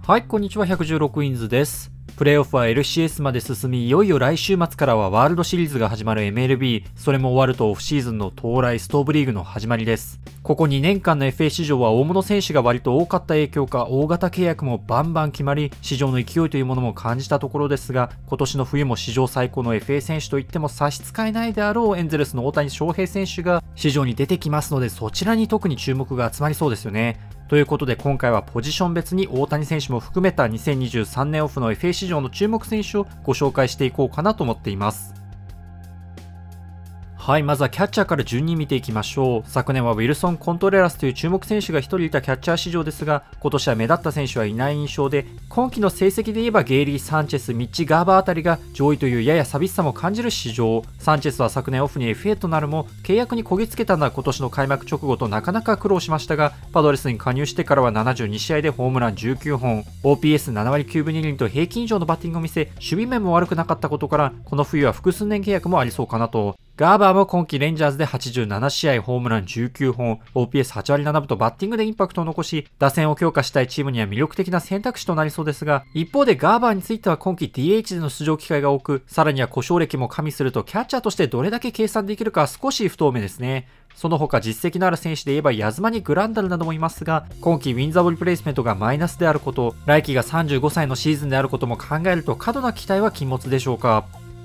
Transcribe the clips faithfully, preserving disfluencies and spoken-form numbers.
はい、こんにちは。ひゃくじゅうろくウィンズです。プレイオフは エルシーエス まで進み、いよいよ来週末からはワールドシリーズが始まる エムエルビー、それも終わるとオフシーズンの到来、ストーブリーグの始まりです。ここにねんかんの エフエー 市場は大物選手が割と多かった影響か、大型契約もバンバン決まり、市場の勢いというものも感じたところですが、今年の冬も史上最高の エフエー 選手といっても差し支えないであろうエンゼルスの大谷翔平選手が市場に出てきますので、そちらに特に注目が集まりそうですよね。ということで今回はポジション別に大谷選手も含めたにせんにじゅうさんねんオフの エフエー 市場の注目選手をご紹介していこうかなと思っています。はい、まずはキャッチャーから順に見ていきましょう。昨年はウィルソン・コントレラスという注目選手がひとりいたキャッチャー市場ですが、今年は目立った選手はいない印象で、今季の成績で言えばゲイリー・サンチェス、ミッチ・ガーバーあたりが上位というやや寂しさも感じる市場。サンチェスは昨年オフに エフエー となるも、契約にこぎつけたのは今年の開幕直後となかなか苦労しましたが、パドレスに加入してからはななじゅうにしあいでホームランじゅうきゅうほん、オーピーエスななわりきゅうぶにりんと平均以上のバッティングを見せ、守備面も悪くなかったことから、この冬は複数年契約もありそうかなと。ガーバーも今季レンジャーズではちじゅうななしあい、ホームランじゅうきゅうほん、オーピーエスはちわりななぶとバッティングでインパクトを残し、打線を強化したいチームには魅力的な選択肢となりそうですが、一方でガーバーについては今季 ディーエイチ での出場機会が多く、さらには故障歴も加味するとキャッチャーとしてどれだけ計算できるか少し不透明ですね。その他実績のある選手で言えばヤズマニ・グランダルなどもいますが、今季ウィンザボリプレイスメントがマイナスであること、来季がさんじゅうごさいのシーズンであることも考えると過度な期待は禁物でしょうか。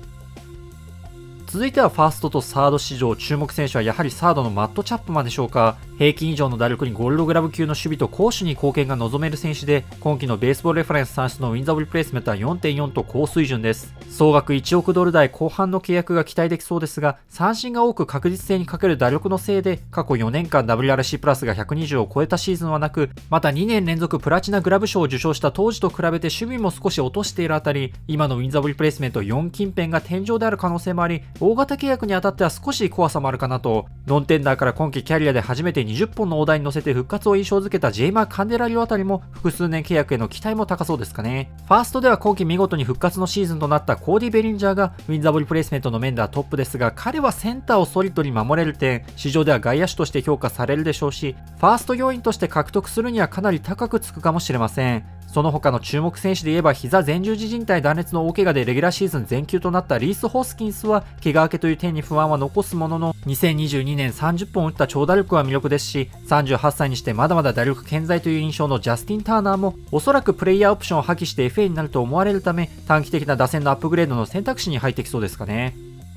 続いてはファーストとサード市場、注目選手はやはりサードのマット・チャップマンでしょうか。平均以上の打力にゴールドグラブ級の守備と攻守に貢献が望める選手で、今季のベースボールレファレンス算出のウィンザブルプレイスメントは よんてんよん と高水準です。総額いちおくドル台後半の契約が期待できそうですが、三振が多く確実性に欠ける打力のせいで、過去よねんかん ダブリューアールシー プラスがひゃくにじゅうを超えたシーズンはなく、またにねんれんぞくプラチナグラブ賞を受賞した当時と比べて守備も少し落としているあたり、今のウィンザブルプレイスメントよん近辺が天井である可能性もあり、大型契約に当たっては少し怖さもあるかなと。ノンテンダーから今季キャリアで初めてにじゅっぽんの大台に乗せて復活を印象づけたジェイマー・カンデラリオあたりも複数年契約への期待も高そうですかね。ファーストでは今季見事に復活のシーズンとなったコーディ・ベリンジャーがウィンザボリプレイスメントの面ではトップですが、彼はセンターをソリッドに守れる点、市場では外野手として評価されるでしょうし、ファースト要員として獲得するにはかなり高くつくかもしれません。その他の注目選手で言えば膝前十字靭帯断裂の大怪我でレギュラーシーズン全休となったリース・ホスキンスは怪我明けという点に不安は残すものの、にせんにじゅうにねんさんじゅっぽん打った長打力は魅力ですし、さんじゅうはっさいにしてまだまだ打力健在という印象のジャスティン・ターナーもおそらくプレイヤーオプションを破棄して エフエー になると思われるため、短期的な打線のアップグレードの選択肢に入ってきそうですかね。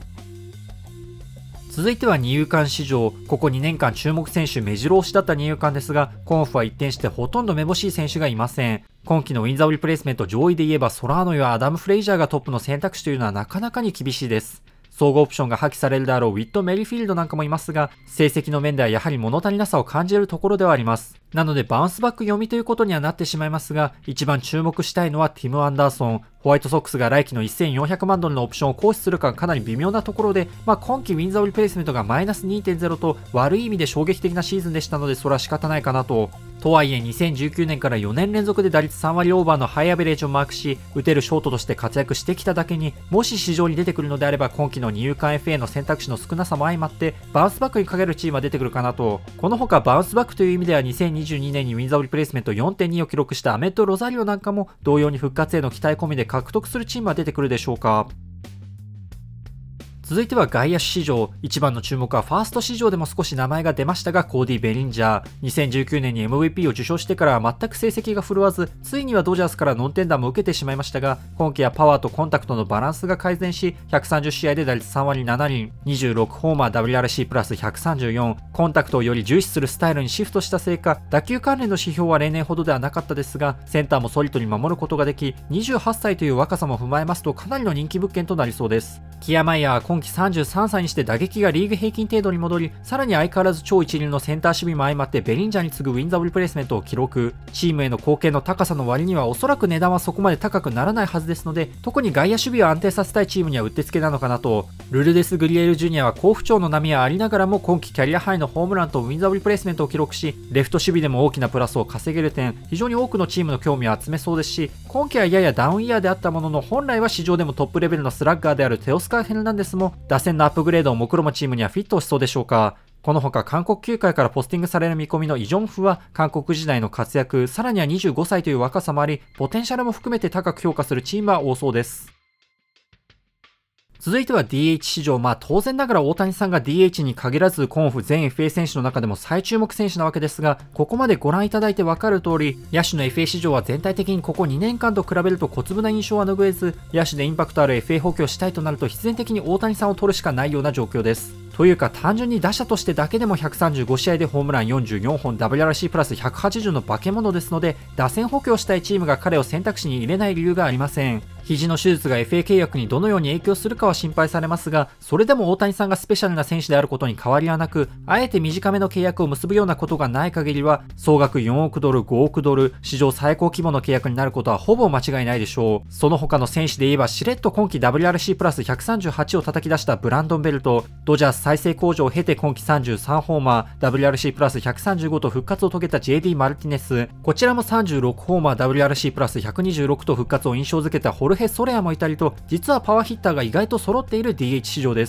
続いては二遊間市場、ここにねんかん注目選手目白押しだった二遊間ですが、今オフは一転してほとんどめぼしい選手がいません。今季のウィンザブリプレイスメント上位で言えばソラーノやアダム・フレイジャーがトップの選択肢というのはなかなかに厳しいです。総合オプションが破棄されるであろうウィット・メリフィールドなんかもいますが、成績の面ではやはり物足りなさを感じるところではあります。なのでバウンスバック読みということにはなってしまいますが、一番注目したいのはティム・アンダーソン。ホワイトソックスが来季のせんよんひゃくまんドルのオプションを行使するかかなり微妙なところで、まあ、今季ウィンザブリプレイスメントがマイナス にてんゼロ と悪い意味で衝撃的なシーズンでしたので、それは仕方ないかなと。とはいえにせんじゅうきゅうねんからよねんれんぞくで打率さんわりオーバーのハイアベレージをマークし、打てるショートとして活躍してきただけに、もし市場に出てくるのであれば今季の二遊間 エフエー の選択肢の少なさも相まってバウンスバックにかけるチームは出てくるかなと。この他バウンスバックという意味ではにせんにじゅうにねんにウィンザブリプレイスメント よんてんに を記録したアメット・ロザリオなんかも同様に復活への期待込みで獲得するチームは出てくるでしょうか。続いては外野手市場、一番の注目はファースト市場でも少し名前が出ましたがコーディ・ベリンジャー。にせんじゅうきゅうねんに エムブイピー を受賞してからは全く成績が振るわず、ついにはドジャースからノンテンダーも受けてしまいましたが、今季はパワーとコンタクトのバランスが改善し、ひゃくさんじゅっしあいで打率さんわりななりん、にじゅうろくホーマー ダブリューアールシー プラスひゃくさんじゅうよん、コンタクトをより重視するスタイルにシフトしたせいか、打球関連の指標は例年ほどではなかったですが、センターもソリッドに守ることができ、にじゅうはっさいという若さも踏まえますとかなりの人気物件となりそうです。キアマイヤーは今季さんじゅうさんさいにして打撃がリーグ平均程度に戻り、さらに相変わらず超一流のセンター守備も相まってベリンジャーに次ぐウィンザブリプレイスメントを記録。チームへの貢献の高さの割にはおそらく値段はそこまで高くならないはずですので、特に外野守備を安定させたいチームにはうってつけなのかなと。ルルデス・グリエルジュニアは好不調の波はありながらも今季キャリアハイのホームランとウィンザブリプレイスメントを記録し、レフト守備でも大きなプラスを稼げる点、非常に多くのチームの興味を集めそうですし、今季はややダウンイヤーであったものの、本来は市場でもトップレベルのスラッガーであるテオスカー・ヘルナンデスも打線のアップグレードを目論むチームにはフィットしそうでしょうか。 このほか韓国球界からポスティングされる見込みのイ・ジョンフは韓国時代の活躍、さらにはにじゅうごさいという若さもあり、ポテンシャルも含めて高く評価するチームは多そうです。続いては ディーエイチ 市場。まあ当然ながら大谷さんが ディーエイチ に限らず、今オフ全 エフエー 選手の中でも最注目選手なわけですが、ここまでご覧いただいてわかる通り、野手の エフエー 市場は全体的にここにねんかんと比べると小粒な印象は拭えず、野手でインパクトある エフエー 補強したいとなると必然的に大谷さんを取るしかないような状況です。というか単純に打者としてだけでもひゃくさんじゅうごしあいでホームランよんじゅうよんほん ダブリューアールシー プラスひゃくはちじゅうの化け物ですので、打線補強したいチームが彼を選択肢に入れない理由がありません。肘の手術が エフエー 契約にどのように影響するかは心配されますが、それでも大谷さんがスペシャルな選手であることに変わりはなく、あえて短めの契約を結ぶようなことがない限りは、総額よんおくドル、ごおくドル、史上最高規模の契約になることはほぼ間違いないでしょう。その他の選手で言えばしれっと今季 ダブリューアールシー プラスひゃくさんじゅうはちを叩き出したブランドン・ベルト、ドジャース再生工場を経て今季さんじゅうさんホーマー、ダブリューアールシー プラスひゃくさんじゅうごと復活を遂げた ジェーディー マルティネス、こちらもさんじゅうろくホーマー、ダブリューアールシー プラスひゃくにじゅうろくと復活を印象づけたホルヘ・ソレアもいたりと、実はパワーヒッターが意外と揃っている ディーエイチ 市場です。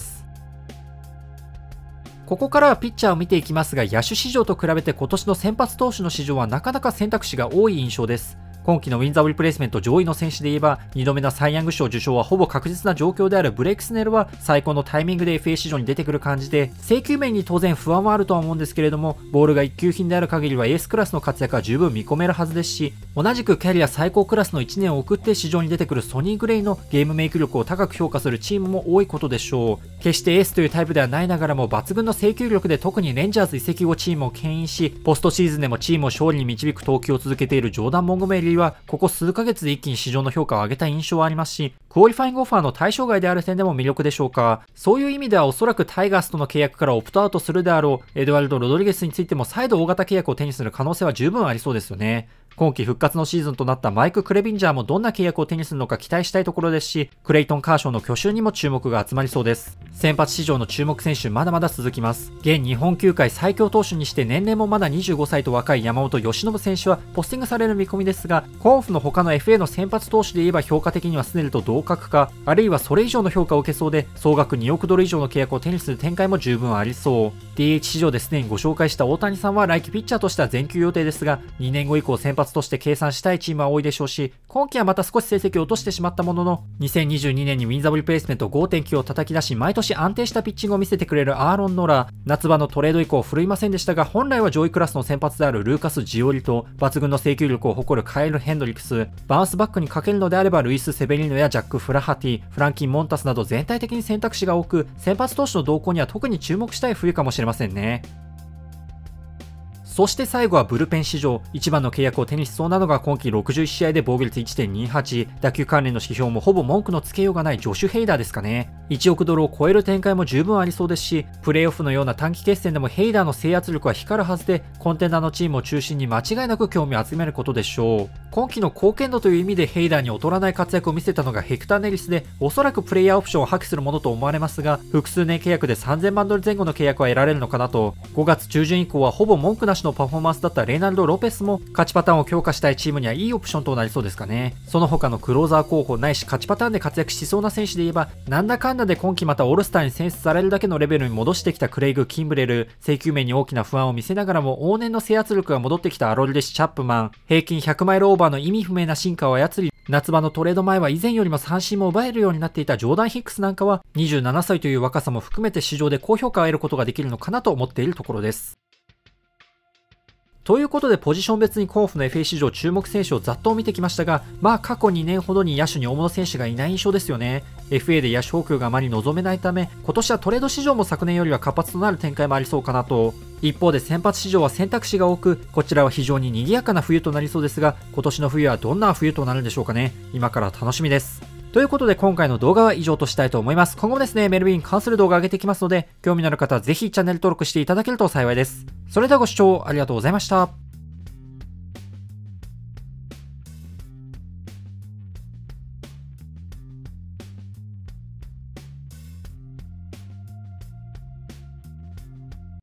ここからはピッチャーを見ていきますが、野手市場と比べて今年の先発投手の市場はなかなか選択肢が多い印象です。今季のウィンザーリプレイスメント上位の選手で言えば、にどめのサイ・ヤング賞受賞はほぼ確実な状況であるブレイクスネルは最高のタイミングで エフエー 市場に出てくる感じで、制球面に当然不安はあるとは思うんですけれども、ボールが一級品である限りはエースクラスの活躍は十分見込めるはずですし、同じくキャリア最高クラスのいちねんを送って市場に出てくるソニー・グレイのゲームメイク力を高く評価するチームも多いことでしょう。決してエースというタイプではないながらも抜群の制球力で特にレンジャーズ移籍後チームを牽引し、ポストシーズンでもチームを勝利に導く投球を続けているジョーダン・モンゴメリーはここ数ヶ月で一気に市場の評価を上げた印象はありますし、クオリファイングオファーの対象外である点でも魅力でしょうか。そういう意味ではおそらくタイガースとの契約からオプトアウトするであろうエドワルド・ロドリゲスについても再度大型契約を手にする可能性は十分ありそうですよね。今季復活のシーズンとなったマイク・クレビンジャーもどんな契約を手にするのか期待したいところですし、クレイトン・カーショーの去就にも注目が集まりそうです。先発市場の注目選手まだまだ続きます。現日本球界最強投手にして年齢もまだにじゅうごさいと若い山本由伸選手はポスティングされる見込みですが、コンフの他の エフエー の先発投手で言えば評価的にはスネルと同格か、あるいはそれ以上の評価を受けそうで、総額におくドル以上の契約を手にする展開も十分ありそう。ディーエイチ 市場ですでにご紹介した大谷さんは来季ピッチャーとしては全休予定ですが、にねんご以降先発として計算したいチームは多いでしょうし、今季はまた少し成績を落としてしまったものの、にせんにじゅうにねんにウィンザブリプレイスメント ごてんきゅう を叩き出し、毎年安定したピッチングを見せてくれるアーロン・ノラ、夏場のトレード以降振るいませんでしたが、本来は上位クラスの先発であるルーカス・ジオリと、抜群の制球力を誇るカエル・ヘンドリクス、バウンスバックにかけるのであればルイス・セベリーノやジャック・フラハティ、フランキン・モンタスなど全体的に選択肢が多く、先発投手の動向には特に注目したい冬かもしれませんね。そして最後はブルペン市場。一番の契約を手にしそうなのが今季ろくじゅういちしあいで防御率 いってんにはち、打球関連の指標もほぼ文句のつけようがないジョシュ・ヘイダーですかね。いちおくドルを超える展開も十分ありそうですし、プレーオフのような短期決戦でもヘイダーの制圧力は光るはずで、コンテンダーのチームを中心に間違いなく興味を集めることでしょう。今季の貢献度という意味でヘイダーに劣らない活躍を見せたのがヘクター・ネリスで、おそらくプレイヤーオプションを破棄するものと思われますが、複数年契約でさんぜんまんドル前後の契約は得られるのかなと。ごがつちゅうじゅん以降はほぼ文句なしのパフォーマンスだったレイナルド・ロペスも勝ちパターンを強化したいチームにはいいオプションとなりそうですかね。その他のクローザー候補ないし勝ちパターンで活躍しそうな選手で言えば、なんだかんだで今季またオールスターに選出されるだけのレベルに戻してきたクレイグ・キンブレル、制球面に大きな不安を見せながらも往年の制圧力が戻ってきたアロルデシ・チャップマン、平均ひゃくマイルオーバーの意味不明な進化を操り、夏場のトレード前は以前よりも三振も奪えるようになっていたジョーダン・ヒックスなんかはにじゅうななさいという若さも含めて市場で高評価を得ることができるのかなと思っているところです。ということでポジション別に甲府の エフエー 市場注目選手をざっと見てきましたが、まあ過去にねんほどに野手に大物選手がいない印象ですよね。エフエー で野手補強があまり望めないため、今年はトレード市場も昨年よりは活発となる展開もありそうかなと。一方で先発市場は選択肢が多く、こちらは非常に賑やかな冬となりそうですが、今年の冬はどんな冬となるんでしょうかね。今から楽しみです。ということで今回の動画は以上としたいと思います。今後もですね、エムエルビー に関する動画を上げていきますので、興味のある方はぜひチャンネル登録していただけると幸いです。それではご視聴ありがとうございました。